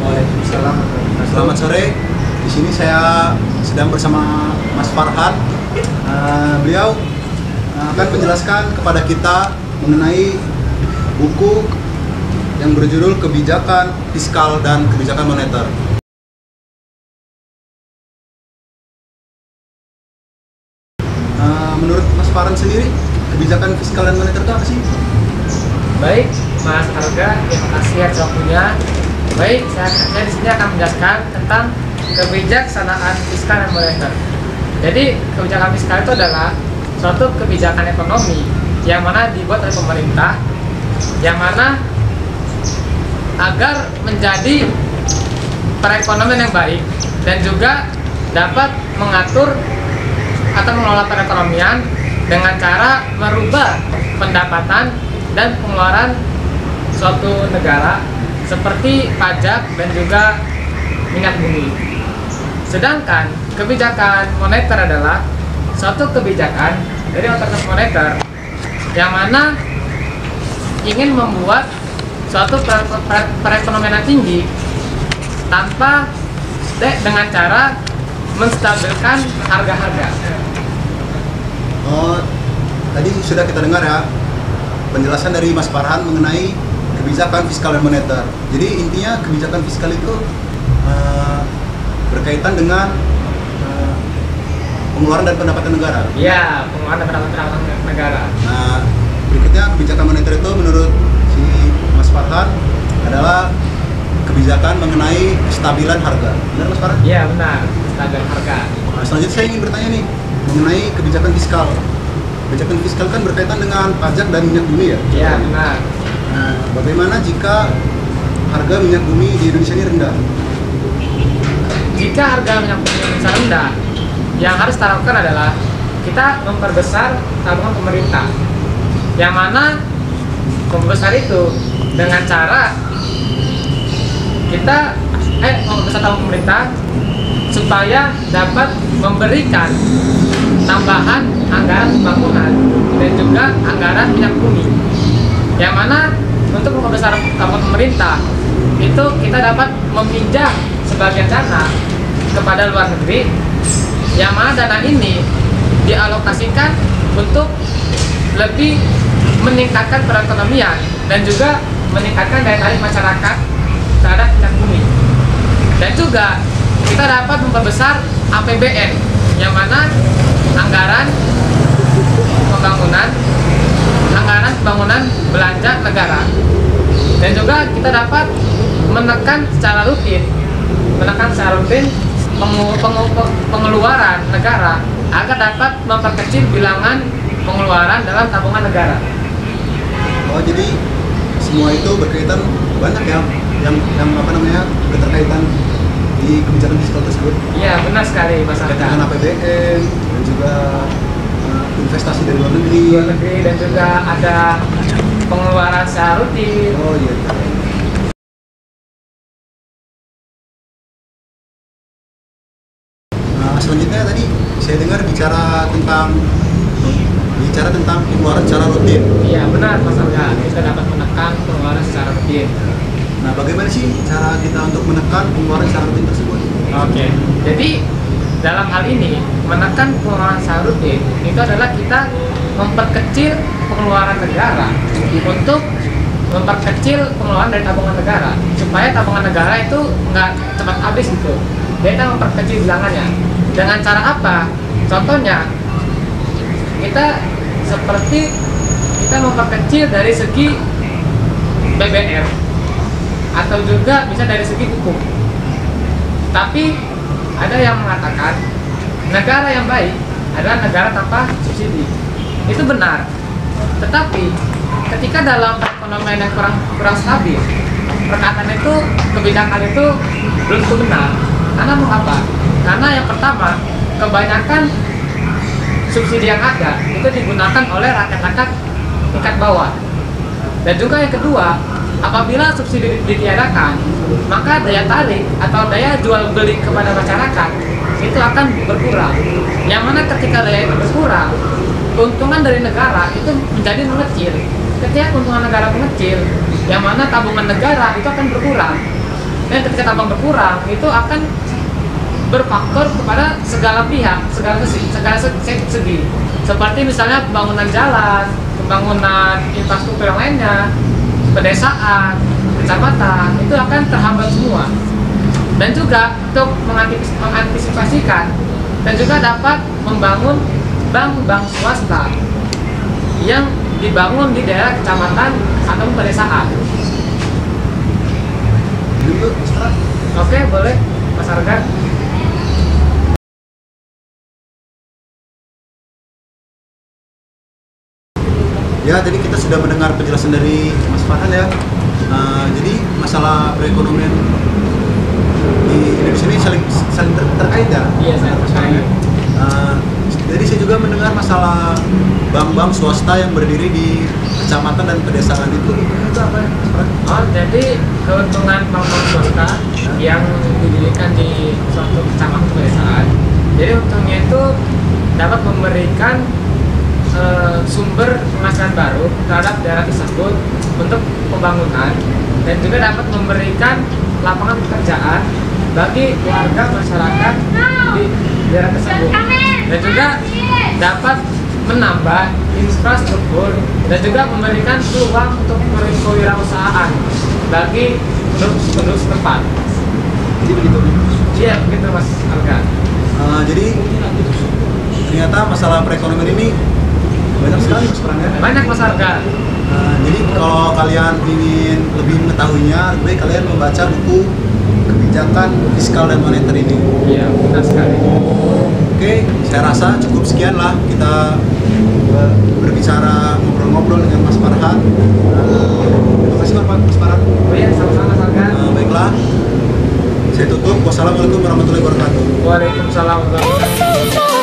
Waalaikumsalam. Selamat sore. Di sini saya sedang bersama Mas Farhan. Beliau akan menjelaskan kepada kita mengenai buku yang berjudul Kebijakan Fiskal dan Kebijakan Moneter. Menurut Mas Farhan sendiri, kebijakan fiskal dan moneter itu apa sih? Baik, Mas Arga, terima kasih atas waktunya. Baik, saya di sini akan menjelaskan tentang kebijaksanaan fiskal dan moneter. Jadi, kebijakan fiskal itu adalah suatu kebijakan ekonomi yang mana dibuat oleh pemerintah, yang mana agar menjadi perekonomian yang baik dan juga dapat mengatur atau mengelola perekonomian dengan cara merubah pendapatan dan pengeluaran suatu negara seperti pajak dan juga minyak bumi. Sedangkan kebijakan moneter adalah suatu kebijakan dari otoritas moneter yang mana ingin membuat suatu perekonomian yang tinggi tanpa dengan cara menstabilkan harga-harga. Oh, tadi sudah kita dengar ya penjelasan dari Mas Farhan mengenai kebijakan fiskal dan moneter. Jadi intinya kebijakan fiskal itu berkaitan dengan pengeluaran dan pendapatan negara. Iya, pengeluaran dan pendapatan negara. Nah, berikutnya kebijakan moneter itu menurut si Mas Farhan adalah kebijakan mengenai kestabilan harga. Benar Mas Farhan? Iya, benar. Kestabilan harga. Nah, selanjutnya saya ingin bertanya nih mengenai kebijakan fiskal. Kebijakan fiskal kan berkaitan dengan pajak dan minyak bumi ya? Iya, benar. Nah, bagaimana jika harga minyak bumi di Indonesia ini rendah? Jika harga minyak bumi Indonesia rendah, yang harus kita lakukan adalah kita memperbesar tabungan pemerintah. Yang mana membesar itu dengan cara kita membesar tabungan pemerintah supaya dapat memberikan tambahan anggaran pembangunan dan juga anggaran minyak bumi. Yang mana untuk membesar tabungan pemerintah itu kita dapat meminjam sebagian dana kepada luar negeri, yang mana dana ini dialokasikan untuk lebih meningkatkan perekonomian dan juga meningkatkan daya tarik masyarakat terhadap minyak bumi. Dan juga kita dapat memperbesar APBN, yang mana anggaran pembangunan belanja negara. Dan juga kita dapat menekan secara rutin pengeluaran negara agar dapat memperkecil bilangan pengeluaran dalam tabungan negara. Oh, jadi semua itu berkaitan banyak ya yang keterkaitan di kebijakan fiskal tersebut. Iya, benar sekali Mas Arga. Dengan APBN dan juga investasi dari luar negeri. Dan juga ada pengeluaran secara rutin. Oh iya. Nah, selanjutnya tadi saya dengar bicara tentang pengeluaran secara rutin. Iya, benar Mas Arga. Kita dapat menekan pengeluaran secara rutin. Nah, bagaimana sih cara kita untuk menekan pengeluaran secara rutin tersebut? Oke. Jadi dalam hal ini menekan pengeluaran secara rutin itu adalah kita memperkecil pengeluaran negara untuk memperkecil pengeluaran dari tabungan negara supaya tabungan negara itu nggak cepat habis gitu. Kita memperkecil bilangannya. Dengan cara apa? Contohnya kita memperkecil dari segi BBM atau juga bisa dari segi pupuk. Tapi ada yang mengatakan negara yang baik adalah negara tanpa subsidi. Itu benar. Tetapi ketika dalam perekonomian yang kurang stabil, perkataan itu, kebijakan itu belum tentu benar. Karena mengapa? Karena yang pertama, kebanyakan subsidi yang ada itu digunakan oleh rakyat-rakyat tingkat bawah. Dan juga yang kedua, apabila subsidi ditiadakan, maka daya tarik atau daya jual beli kepada masyarakat itu akan berkurang. Yang mana ketika daya itu berkurang, keuntungan dari negara itu menjadi mengecil. Ketika keuntungan negara mengecil, yang mana tabungan negara itu akan berkurang. Dan ketika ketika tambang berkurang itu akan berfaktor kepada segala pihak, segala segi. Seperti misalnya pembangunan jalan, pembangunan infrastruktur yang lainnya, pedesaan, kecamatan, itu akan terhambat semua. Dan juga untuk mengantisipasikan dan juga dapat membangun bank-bank swasta yang dibangun di daerah kecamatan atau pedesaan. Oke, boleh Mas Arga. Ya, tadi kita sudah mendengar penjelasan dari Mas Farhan ya. Jadi masalah perekonomian di Indonesia ini saling terkait ya. Iya, saling terkait. Jadi saya juga mendengar masalah bank-bank swasta yang berdiri di kecamatan dan pedesaan itu apa ya, Mas Farhan? Oh, jadi keuntungan bank-bank swasta yang didirikan di suatu kecamatan pedesaan. Jadi untungnya itu dapat memberikan sumber penghasilan baru terhadap daerah tersebut untuk pembangunan dan juga dapat memberikan lapangan pekerjaan bagi warga masyarakat di daerah tersebut dan juga dapat menambah infrastruktur dan juga memberikan peluang untuk kewirausahaan bagi penduduk setempat. Jadi begitu. Iya, begitu Mas Arga. Jadi ternyata masalah perekonomian ini banyak sekali Mas Farhan ya. Banyak Mas Arga. Jadi kalau kalian ingin lebih mengetahuinya, lebih baik kalian membaca buku kebijakan fiskal dan moneter ini. Iya, benar sekali. Oke, saya rasa cukup sekian lah kita berbicara ngobrol-ngobrol dengan Mas Farhan. Terima kasih Mas Farhan. Oh iya, sama-sama Mas Arga. Baiklah, saya tutup. Wassalamualaikum warahmatullahi wabarakatuh. Waalaikumsalam warahmatullahi wabarakatuh.